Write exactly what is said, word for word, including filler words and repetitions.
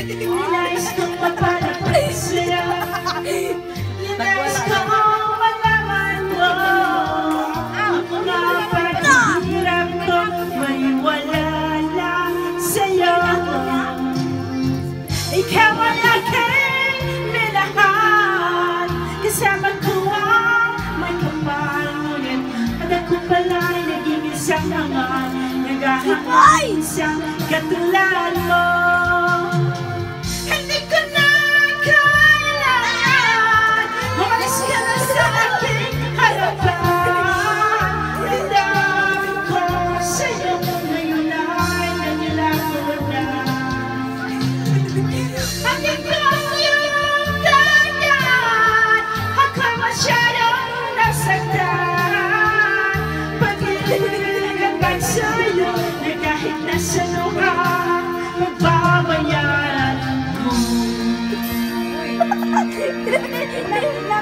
Ninais kong mapalapit sa'yo. Ninais kong malaman mo ang mga paghihirap ko may wala lang sa'yo. Ikaw ang aking minahal, kasama ko ang may kapal. Ngunit at ako pala'y naging isang hangal, naghahanap isang katulad mo. Hindi ko na kailangan umalis ka na sa aking harapan. Dindamin ko sa'yo ngayon ay nangilago na. Hindi ko yung ganyan, ako masyadong nasaktan. Pag-ibig hanggang sa'yo na kahit nasa luha magbabayaran mo.